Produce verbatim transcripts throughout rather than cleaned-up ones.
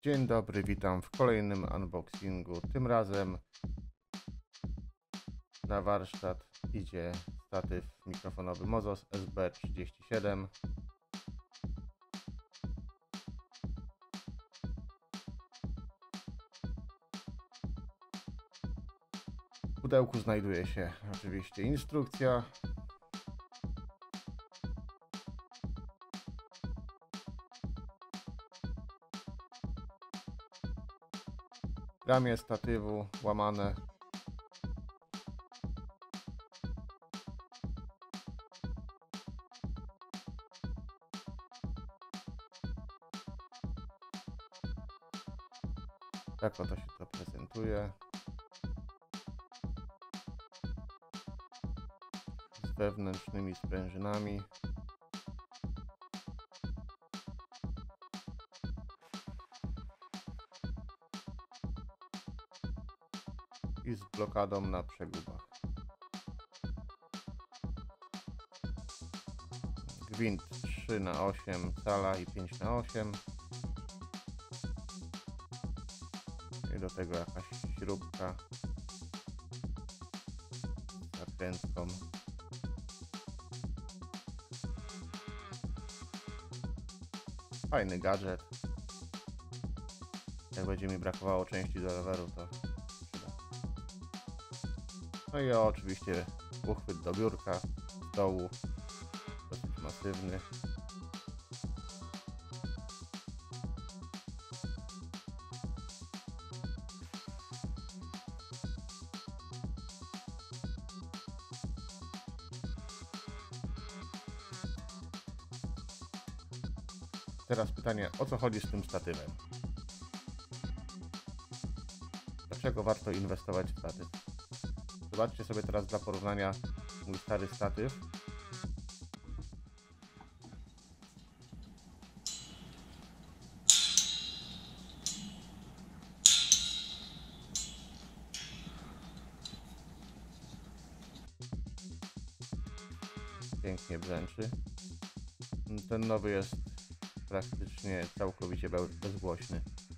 Dzień dobry, witam w kolejnym unboxingu. Tym razem na warsztat idzie statyw mikrofonowy Mozos S B trzydzieści siedem. W pudełku znajduje się oczywiście instrukcja. Ramię statywu łamane. Tak oto się to prezentuje. Z wewnętrznymi sprężynami. I z blokadą na przegubach. Gwint trzy na osiem cala i pięć na osiem. I do tego jakaś śrubka z zakrętką. Fajny gadżet. Jak będzie mi brakowało części do roweru, to przyda. No i oczywiście uchwyt do biurka z dołu, dosyć masywny. Teraz pytanie, o co chodzi z tym statywem? Dlaczego warto inwestować w statyw? Zobaczcie sobie teraz dla porównania mój stary statyw. Pięknie brzęczy. Ten nowy jest praktycznie całkowicie bezgłośny.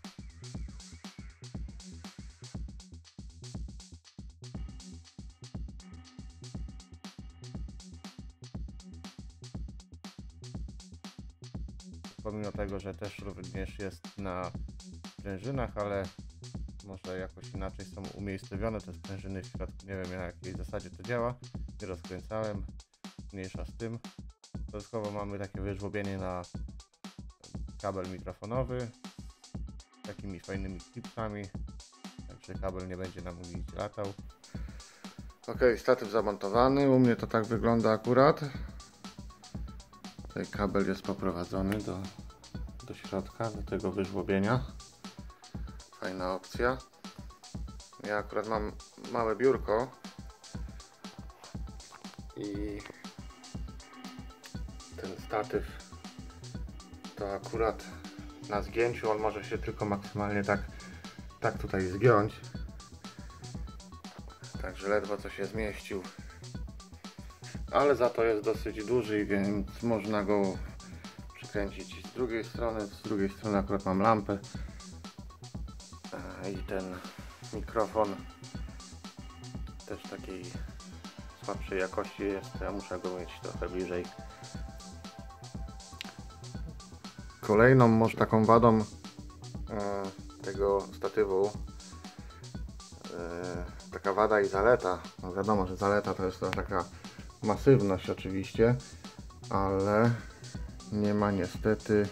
Pomimo tego, że też również jest na sprężynach, ale może jakoś inaczej są umiejscowione te sprężyny w środku. Nie wiem, na jakiej zasadzie to działa. Nie rozkręcałem. Mniejsza z tym. Dodatkowo mamy takie wyżłobienie na kabel mikrofonowy. Takimi fajnymi klipsami. Także kabel nie będzie nam nigdzie latał. Ok, statyw zamontowany. U mnie to tak wygląda akurat. Tutaj kabel jest poprowadzony do, do środka, do tego wyżłobienia. Fajna opcja. Ja akurat mam małe biurko i ten statyw to akurat na zgięciu on może się tylko maksymalnie tak, tak tutaj zgiąć. Także ledwo co się zmieścił. Ale za to jest dosyć duży, więc można go przykręcić z drugiej strony. Z drugiej strony akurat mam lampę i ten mikrofon też takiej słabszej jakości jest. Ja muszę go mieć trochę bliżej. Kolejną może taką wadą e, tego statywu, e, taka wada i zaleta. No wiadomo, że zaleta to jest to taka masywność oczywiście, ale nie ma niestety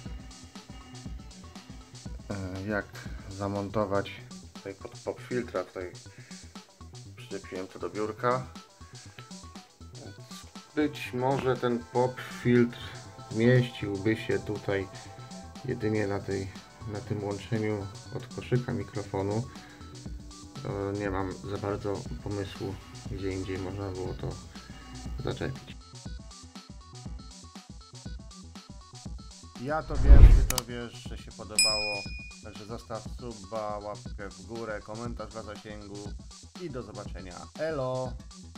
e, jak zamontować tutaj pod pop filtra. Tutaj przyczepiłem to do biurka. Być może ten pop filtr mieściłby się tutaj jedynie na, tej, na tym łączeniu od koszyka mikrofonu. To nie mam za bardzo pomysłu, gdzie indziej można było to zaczepić. Ja to wiem, ty to wiesz, że się podobało. Także zostaw suba, łapkę w górę, komentarz dla zasięgu i do zobaczenia. Elo!